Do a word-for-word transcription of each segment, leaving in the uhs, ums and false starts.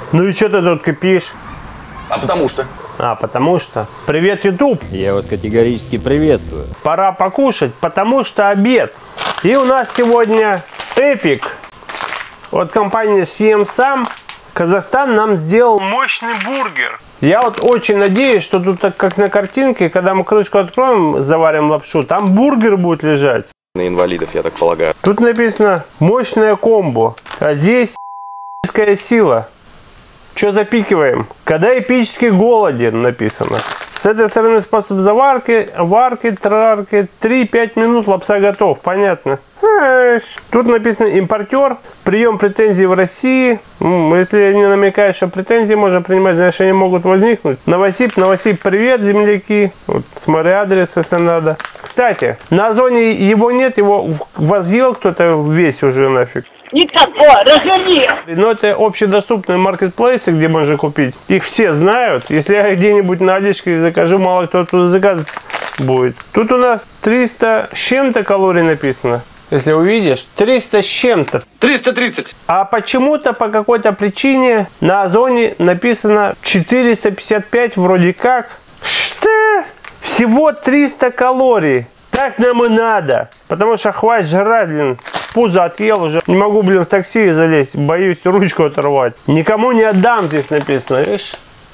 Ну и что ты тут кипишь? А потому что? А, потому что. Привет, YouTube. Я вас категорически приветствую. Пора покушать, потому что обед. И у нас сегодня эпик. От компании Съем Сам. Казахстан нам сделал мощный бургер. Я вот очень надеюсь, что тут так, как на картинке, когда мы крышку откроем, заварим лапшу, там бургер будет лежать. На инвалидов, я так полагаю. Тут написано мощное комбо. А здесь эпическая сила. Что запикиваем? Когда эпически голоден написано. С этой стороны способ заварки, варки, трарки, три-пять минут лапша готов. Понятно. Тут написано импортер, прием претензий в России. Если не намекаешь, что претензии можно принимать, значит они могут возникнуть. Новосиб, Новосиб, привет, земляки. Вот, смотри адрес, если надо. Кстати, на Озоне его нет, его возъел кто-то весь уже нафиг. Никакого, разверни! Но это общедоступные маркетплейсы, где можно купить. Их все знают. Если я где-нибудь на Алишке закажу, мало кто туда заказывать будет. Тут у нас триста с чем-то калорий написано. Если увидишь, триста с чем-то. триста тридцать. А почему-то, по какой-то причине, на Озоне написано четыреста пятьдесят пять вроде как. Что? Всего триста калорий. Так нам и надо. Потому что хватит жрать, блин. Пузо отъел уже. Не могу, блин, в такси залезть. Боюсь ручку оторвать. Никому не отдам, здесь написано, видишь?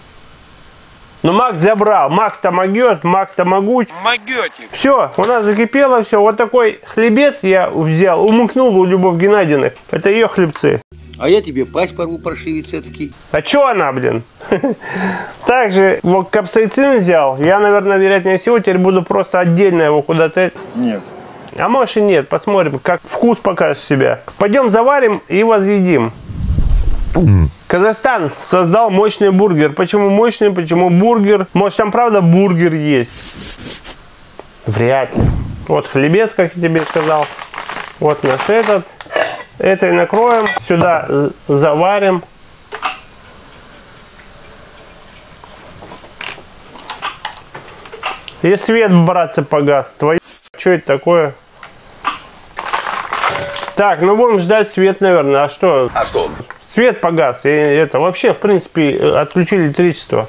Ну, Макс забрал. Макс-то могет, Макс-то могуч. Могете. Все, у нас закипело все. Вот такой хлебец я взял. Умыкнул у Любовь Геннадьевны. Это ее хлебцы. А я тебе пасть порву, паршивец этакий. А чё она, блин? Также вот капсаицин взял. Я, наверное, вероятнее всего, теперь буду просто отдельно его куда-то... Нет. А может и нет. Посмотрим, как вкус покажет себя. Пойдем заварим и возъедим. Казахстан создал мощный бургер. Почему мощный? Почему бургер? Может, там правда бургер есть? Вряд ли. Вот хлебец, как я тебе сказал. Вот наш этот. Это и накроем. Сюда заварим. И свет, братцы, погас. Твою... Что это такое? Так, ну будем ждать свет, наверное. А что? А что? Свет погас. И это вообще, в принципе, отключили электричество.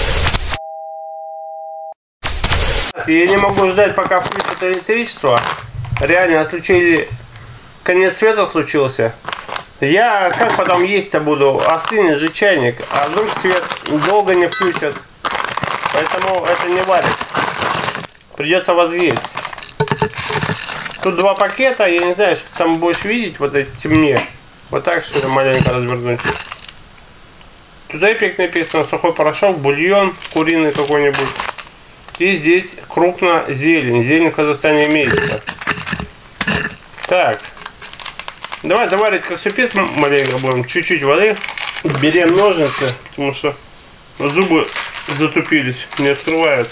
Я не могу ждать, пока включат электричество. Реально отключили. Конец света случился. Я как потом есть-то буду? Остынет же чайник. А вдруг свет долго не включат. Поэтому это не варит. Придется возъесть. Тут два пакета, я не знаю, что ты там будешь видеть, вот эти темнее. Вот так, что ли, маленько развернуть. Тут эпик написано, сухой порошок, бульон куриный какой-нибудь. И здесь крупно зелень. Зелень в Казахстане имеется. Так. Давай заварить как супец маленько будем. Чуть-чуть воды. Берем ножницы, потому что зубы затупились, не открывают.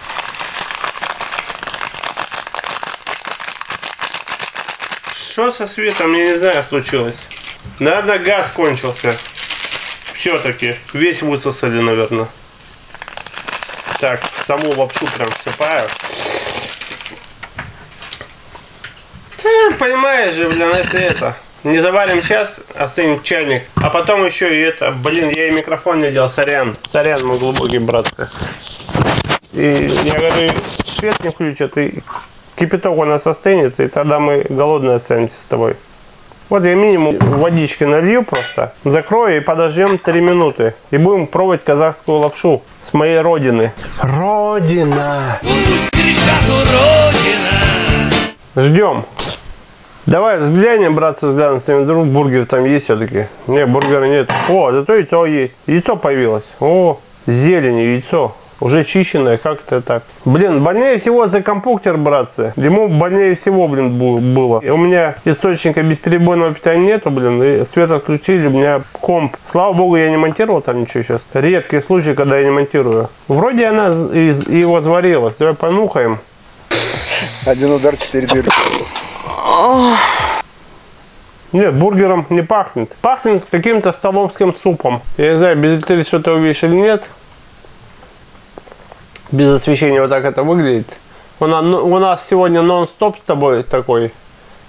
Что со светом, я не знаю, случилось. Наверное, газ кончился. Все-таки. Весь высосали, наверное. Так, саму лапшу прям всыпаю. Ты понимаешь же, блин, это это. Не заварим сейчас, остынет чайник. А потом еще и это. Блин, я и микрофон не делал, сорян. Сорян, мой глубокий братка. И я говорю, свет не включат, и кипяток у нас остынет, и тогда мы голодные останемся с тобой. Вот я минимум водички налью просто, закрою и подождем три минуты. И будем пробовать казахскую лапшу с моей родины. Родина! Ждем. Давай взглянем, братцы, взглянем, с ними друг, бургер там есть все-таки. Не, бургера нет. О, зато яйцо есть. Яйцо появилось. О, зелень, яйцо. Уже чищенная, как это так? Блин, больнее всего за компьютер, братцы. Ему больнее всего, блин, было. И у меня источника бесперебойного питания нету, блин. И свет отключили, у меня комп. Слава богу, я не монтировал там ничего сейчас. Редкий случай, когда я не монтирую. Вроде она и, и его сварилась. Давай понюхаем. Один удар, четыре дырки. Нет, бургером не пахнет. Пахнет каким-то столовским супом. Я не знаю, без электричества ты увидишь или нет. Без освещения вот так это выглядит. У нас, у нас сегодня нон-стоп с тобой такой.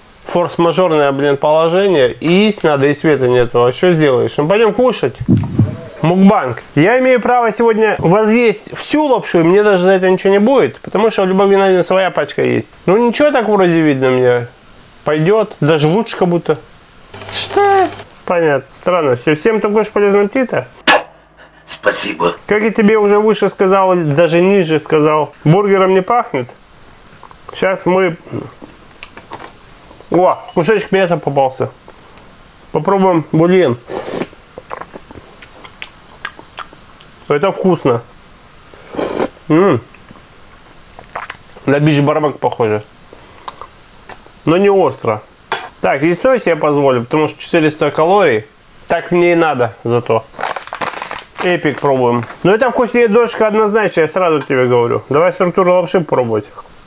Форс-мажорное, блин, положение. И есть надо, и света нету. А что сделаешь? Мы пойдем кушать. Мукбанг. Я имею право сегодня возъесть всю лапшу, и мне даже за это ничего не будет, потому что у любого вина своя пачка есть. Ну ничего, так вроде видно мне. Пойдет, даже лучше как будто. Что? Понятно, странно. Все, всем такой же полезный аппетита. Спасибо. Как я тебе уже выше сказал, даже ниже сказал, бургером не пахнет. Сейчас мы... О, кусочек мяса попался. Попробуем бульон. Это вкусно. М-м. На бич-барбек похоже. Но не остро. Так, яйцо я себе позволю, потому что четыреста калорий. Так мне и надо зато. Эпик пробуем. Но это вкуснее дошка однозначно, я сразу тебе говорю. Давай структуру лапши пробовать.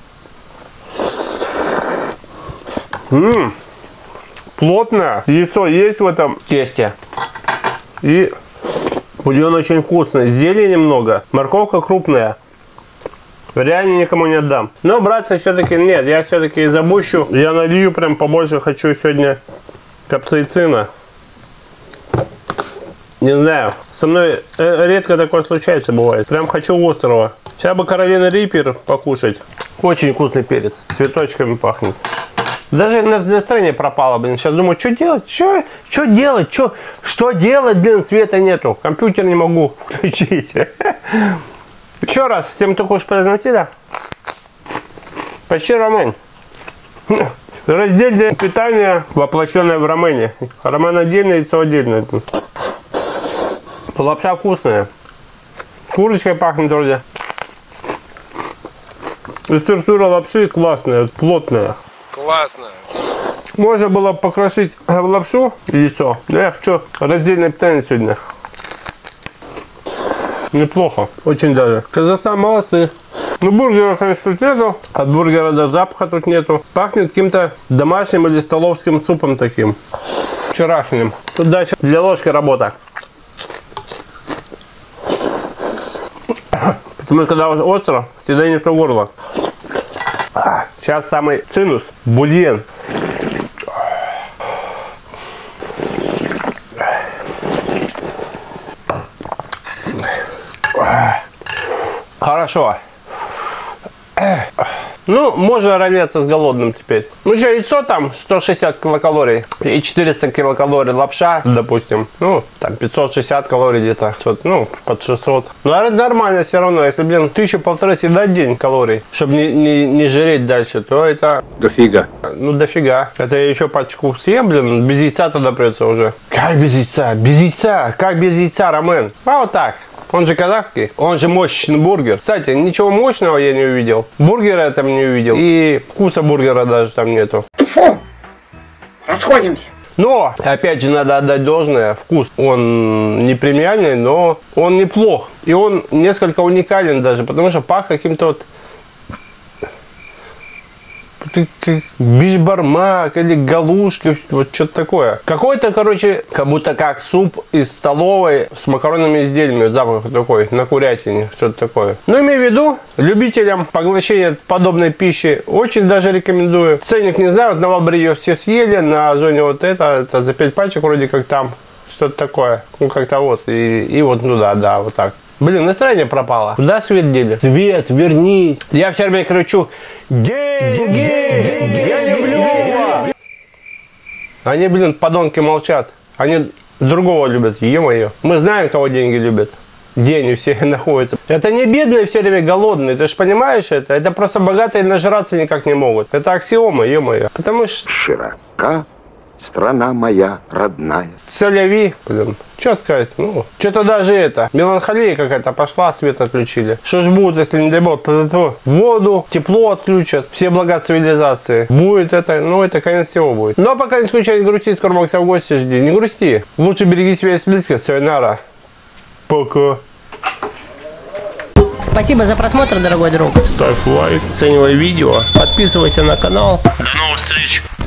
Ммм. Плотное. Яйцо есть в этом тесте. И бульон очень вкусный. Зелени много. Морковка крупная. Реально никому не отдам. Но, братцы, все-таки нет. Я все-таки забущу. Я налью прям побольше. Хочу сегодня капсаицина. Не знаю. Со мной редко такое случается, бывает. Прям хочу острого. Сейчас бы Carolina Reaper покушать. Очень вкусный перец. С цветочками пахнет. Даже настроение пропало, блин. Сейчас думаю, что делать? Что? Что делать? Что? Что делать, блин? Света нету. Компьютер не могу включить. Еще раз, всем такой уж подождите, да? Почти рамен. Раздельное питание, воплощенное в рамене. Рамен отдельно, яйцо отдельно. Лапша вкусная. Курочкой пахнет вроде. И структура лапши классная, плотная. Классно. Можно было покрошить в лапшу яйцо. Но я хочу раздельное питание сегодня. Неплохо. Очень даже. Казахстан молодцы. Ну, бургера, конечно, тут нету. От бургера до запаха тут нету. Пахнет каким-то домашним или столовским супом таким. Вчерашним. Тут дальше для ложки работа. Потому что когда остро, всегда не в то горло. Сейчас самый цинус. Бульон. Хорошо. Ну, можно равняться с голодным теперь. Ну что, яйцо там сто шестьдесят килокалорий и четыреста килокалорий лапша, допустим. Ну, там пятьсот шестьдесят калорий где-то, ну, под шестьсот. Ну, а нормально все равно, если, блин, тысячу-полторы съедать в день калорий, чтобы не, не, не жреть дальше, то это... Дофига. Ну, дофига. Это я еще пачку съем, блин, без яйца тогда придется уже. Как без яйца? Без яйца? Как без яйца, рамен? А вот так. Он же казахский, он же мощный бургер. Кстати, ничего мощного я не увидел. Бургера я там не увидел. И вкуса бургера даже там нету. Фу! Расходимся. Но, опять же, надо отдать должное. Вкус, он не премиальный, но он неплох. И он несколько уникален даже, потому что пах каким-то вот... бишбармак или галушки, вот что-то такое. Какой-то, короче, как будто как суп из столовой с макаронными изделиями, запах такой, на курятине, что-то такое. Но имею в виду, любителям поглощения подобной пищи очень даже рекомендую. Ценник не знаю, вот на Валбре ее все съели, на Озоне вот это, это за пять пачек вроде как там, что-то такое. Ну как-то вот, и, и вот, ну да, да, вот так. Блин, настроение пропало. Куда свет дели? Свет, вернись. Я все время кричу: гей, гей, я люблю вас. Они, блин, подонки молчат. Они другого любят, е-мое. Мы знаем, кого деньги любят. Деньги все находятся. Это не бедные все время голодные, ты же понимаешь это? Это просто богатые нажраться никак не могут. Это аксиома, е-мое. Потому что... Широка страна моя родная. Соляви, блин, что сказать, ну, что-то даже это, меланхолия какая-то пошла, свет отключили. Что ж будет, если, не дай бог, воду, тепло отключат, все блага цивилизации. Будет это, ну, это конец всего будет. Но пока не скучай, не грусти, скоро Макса в гости жди, не грусти. Лучше береги связь близко, сайонара. Пока. Спасибо за просмотр, дорогой друг. Ставь лайк, оценивай видео, подписывайся на канал. До новых встреч.